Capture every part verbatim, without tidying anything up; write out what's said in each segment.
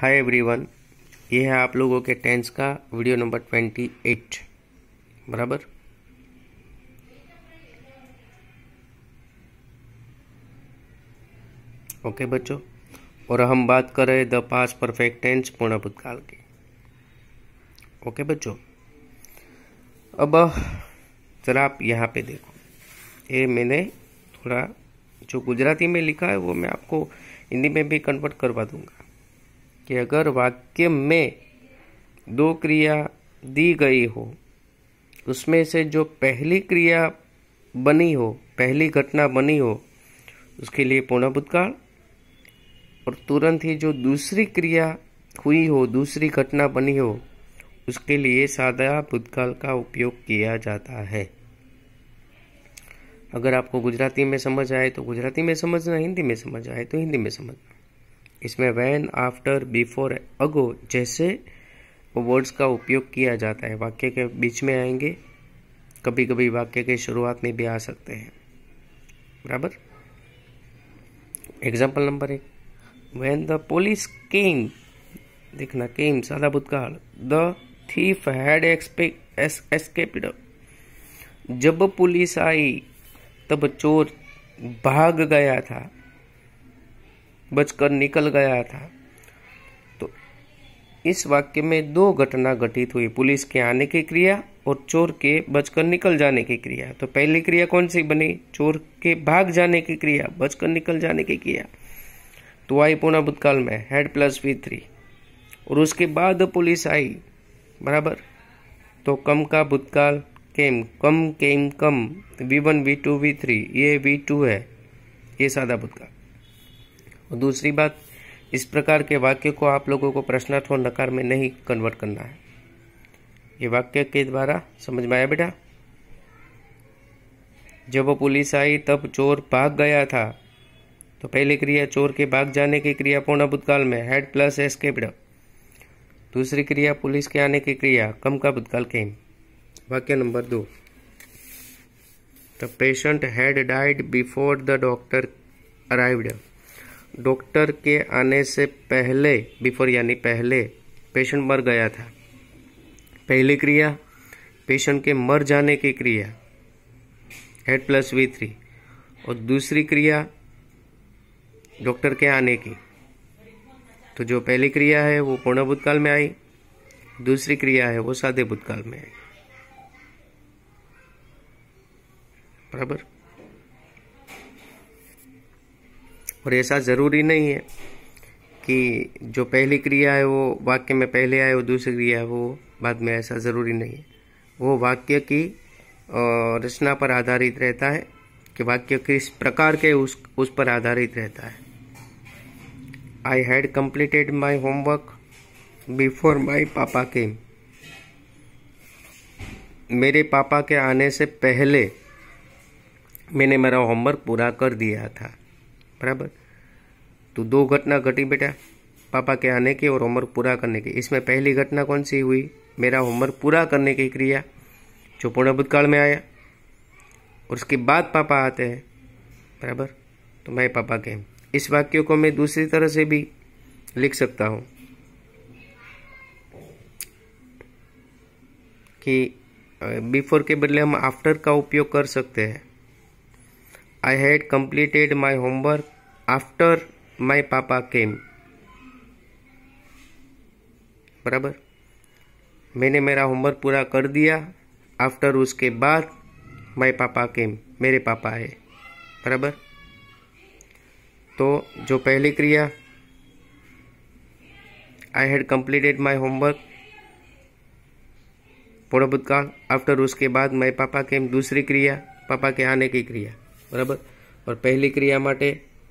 Hi everyone, ये है आप लोगों के टेंस का वीडियो नंबर ट्वेंटी एट। बराबर। ओके बच्चों, और हम बात कर रहे द पास्ट परफेक्ट टेंस पूर्ण भूतकाल की। ओके बच्चों, अब जरा आप यहाँ पे देखो, ये मैंने थोड़ा जो गुजराती में लिखा है वो मैं आपको हिंदी में भी कन्वर्ट करवा दूंगा कि अगर वाक्य में दो क्रिया दी गई हो, उसमें से जो पहली क्रिया बनी हो, पहली घटना बनी हो, उसके लिए पूर्ण भूतकाल, और तुरंत ही जो दूसरी क्रिया हुई हो, दूसरी घटना बनी हो, उसके लिए सादा भूतकाल का उपयोग किया जाता है। अगर आपको गुजराती में समझ आए तो गुजराती में समझना, हिंदी में समझ आए तो हिंदी में समझना। इसमें व्हेन, आफ्टर, बिफोर, अगो जैसे वर्ड्स का उपयोग किया जाता है। वाक्य के बीच में आएंगे, कभी कभी वाक्य के शुरुआत में भी आ सकते हैं। बराबर। एग्जाम्पल नंबर एक, व्हेन द पुलिस केम, देखना केम सादा भूतकाल, द थीफ हैड एस्केप्ड, जब पुलिस आई तब चोर भाग गया था, बचकर निकल गया था। तो इस वाक्य में दो घटना घटित हुई, पुलिस के आने की क्रिया और चोर के बचकर निकल जाने की क्रिया। तो पहली क्रिया कौन सी बनी? चोर के भाग जाने की क्रिया, बचकर निकल जाने की क्रिया। तो आई पूर्ण भूतकाल में हैड प्लस वी थ्री, और उसके बाद पुलिस आई। बराबर। तो कम का भूतकाल came, come came come, V one V two V three, ये वी टू है, ये सादा भूतकाल। और दूसरी बात, इस प्रकार के वाक्य को आप लोगों को प्रश्नार्थ और नकार में नहीं कन्वर्ट करना है। ये वाक्य के द्वारा समझ में आया बेटा? जब पुलिस आई तब चोर भाग गया था, तो पहली क्रिया चोर के भाग जाने की क्रिया पूर्ण भूतकाल में हैड प्लस एस्केप्ड। दूसरी क्रिया पुलिस के आने की क्रिया कम का भूतकाल केम। वाक्य नंबर दो, the patient had died before the doctor arrived, doctor के आने से पहले, बिफोर यानी पहले, पेशेंट मर गया था। पहली क्रिया पेशेंट के मर जाने की क्रिया हैड प्लस वी थ्री, और दूसरी क्रिया डॉक्टर के आने की। तो जो पहली क्रिया है वो पूर्ण भूतकाल में आई, दूसरी क्रिया है वो सादे भूतकाल में आई। बराबर। और ऐसा जरूरी नहीं है कि जो पहली क्रिया है वो वाक्य में पहले आए और दूसरी क्रिया है वो बाद में, ऐसा जरूरी नहीं है। वो वाक्य की रचना पर आधारित रहता है कि वाक्य किस प्रकार के उस उस पर आधारित रहता है। I had completed my homework before my papa came, मेरे पापा के आने से पहले मैंने मेरा होमवर्क पूरा कर दिया था। बराबर। तो दो घटना घटी बेटा, पापा के आने की और होमवर्क पूरा करने की। इसमें पहली घटना कौन सी हुई? मेरा होमवर्क पूरा करने की क्रिया, जो पूर्ण भूतकाल में आया, और उसके बाद पापा आते हैं। बराबर। तो मैं पापा के, इस वाक्य को मैं दूसरी तरह से भी लिख सकता हूं कि बिफोर के बदले हम आफ्टर का उपयोग कर सकते हैं। I had completed my homework after my papa came. बराबर। मैंने मेरा होमवर्क पूरा कर दिया, आफ्टर उसके बाद माई पापा केम, मेरे पापा आए। बराबर। तो जो पहली क्रिया I had completed my homework पूर्ण भूतकाल, आफ्टर उसके बाद माई पापा केम, दूसरी क्रिया पापा के आने की क्रिया। बराबर। और पहली क्रिया माटे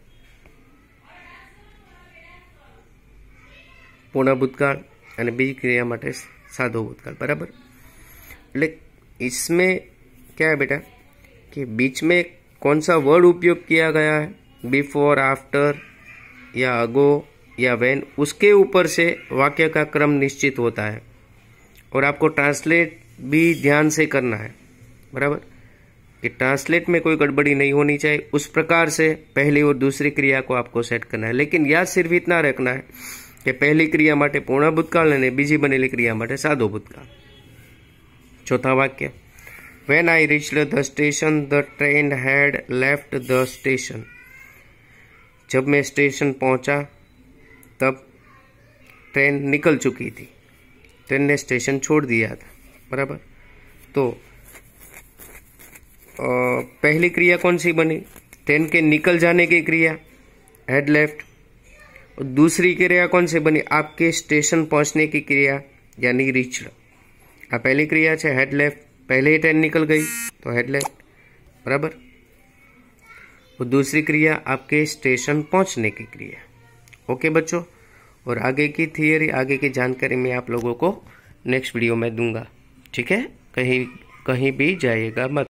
पूर्ण भूतकाल અને બીજી क्रिया माटे सादो भूतकाल। बराबर। એટલે इसमें क्या है बेटा कि बीच में कौन सा वर्ड उपयोग किया गया है, बिफोर, आफ्टर या अगो या व्हेन, उसके ऊपर से वाक्य का क्रम निश्चित होता है। और आपको ट्रांसलेट भी ध्यान से करना है। बराबर। कि ट्रांसलेट में कोई गड़बड़ी नहीं होनी चाहिए, उस प्रकार से पहली और दूसरी क्रिया को आपको सेट करना है। लेकिन याद सिर्फ इतना रखना है કે પહેલી ક્રિયા માટે પૂર્ણ ભૂતકાળ અને બીજી બનેલી ક્રિયા માટે સાદો ભૂતકાળ। ચોથા વાક્ય, When I reached the station, the train had left the station. जब मैं स्टेशन पहुंचा तब ट्रेन निकल चुकी थी, ट्रेन ने स्टेशन छोड़ दिया था। बराबर। तो आ, पहली क्रिया कौन सी बनी? ट्रेन के निकल जाने की क्रिया, हैड लेफ्ट। और दूसरी क्रिया कौन सी बनी? आपके स्टेशन पहुंचने की क्रिया, यानी रीच्ड। आ पहली क्रिया है हैड लेफ्ट, पहले ही ट्रेन निकल गई तो हैड लेफ्ट। बराबर। और दूसरी क्रिया आपके स्टेशन पहुंचने की क्रिया। ओके बच्चों, और आगे की थियरी, आगे की जानकारी मैं आप लोगों को नेक्स्ट वीडियो में दूंगा। ठीक है, कहीं कहीं भी जाइएगा मत।